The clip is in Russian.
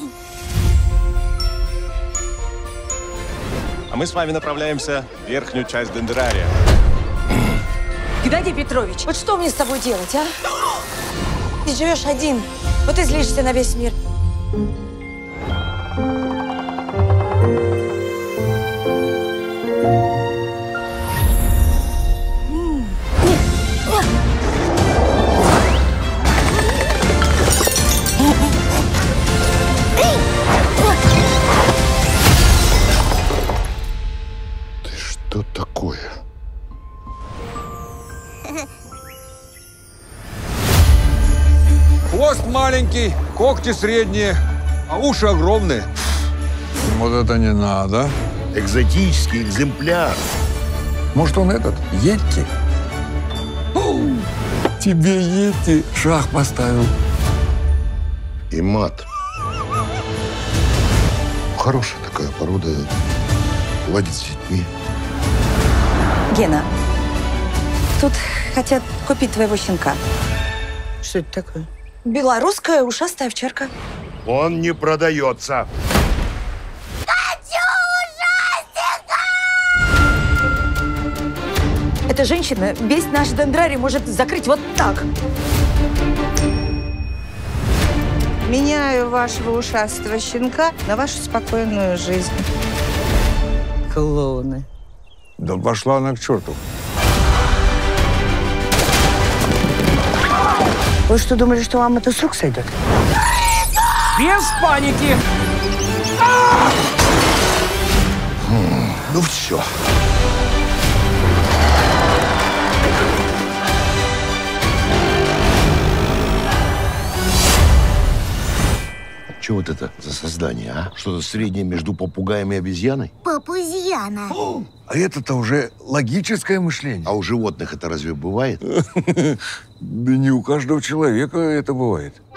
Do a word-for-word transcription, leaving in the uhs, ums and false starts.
А мы с вами направляемся в верхнюю часть Дендрария. Геннадий Петрович, вот что мне с тобой делать, а? Ты живешь один, вот и злишься на весь мир. Что такое? Хвост маленький, когти средние, а уши огромные. Вот это не надо. Экзотический экземпляр. Может, он этот, Йети? Тебе Йети шах поставил. И мат. Хорошая такая порода. Ладит с детьми. Гена, тут хотят купить твоего щенка. Что это такое? Белорусская ушастая овчарка. Он не продается. Хочу ужастика! Эта женщина весь наш дендрарий может закрыть вот так. Меняю вашего ушастого щенка на вашу спокойную жизнь. Клоуны. Да пошла она к черту. Вы что, думали, что вам это с рук сойдет? Без паники! Ну все. Что вот это за создание, а? Что-то среднее между попугаем и обезьяной? Папузьяна. А это-то уже логическое мышление. А у животных это разве бывает? Да не у каждого человека это бывает.